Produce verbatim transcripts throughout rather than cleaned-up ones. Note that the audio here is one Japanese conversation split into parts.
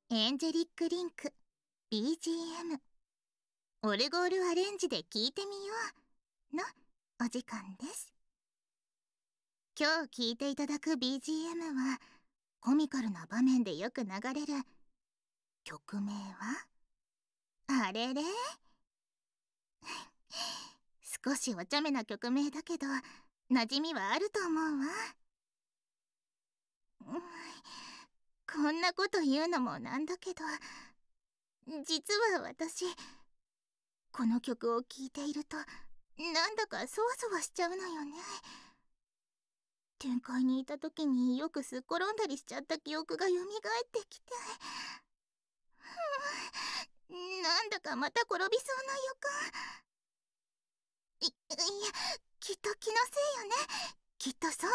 エンジェリックリンク ビージーエム オルゴールアレンジで聴いてみようのお時間です。今日聴いていただく ビージーエム はコミカルな場面でよく流れる。曲名はあれれ少しお茶目な曲名だけど馴染みはあると思うわ。うんこんなこと言うのもなんだけど、実は私この曲を聴いているとなんだかそわそわしちゃうのよね。展開にいた時によくすっ転んだりしちゃった記憶が蘇ってきて、なんだかまた転びそうな予感。い、いや、きっと気のせいよね。きっとそう。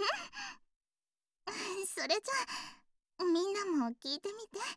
うん。それじゃあ、みんなも聞いてみて。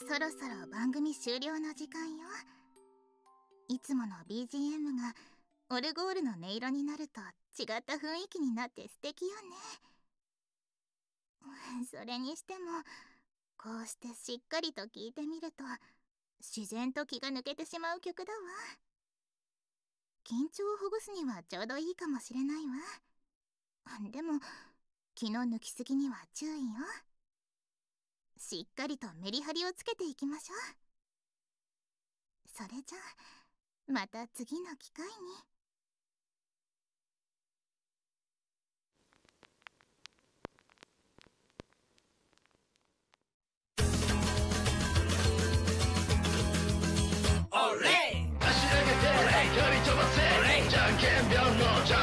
そろそろ番組終了の時間よ。いつもの ビージーエム がオルゴールの音色になると違った雰囲気になって素敵よね。それにしてもこうしてしっかりと聴いてみると自然と気が抜けてしまう曲だわ。緊張をほぐすにはちょうどいいかもしれないわ。でも気の抜きすぎには注意よ。しっかりとメリハリをつけていきましょう。それじゃあまた次の機会に。 オレイ走り上げて距離飛ばせじゃんけんぴょんのじゃ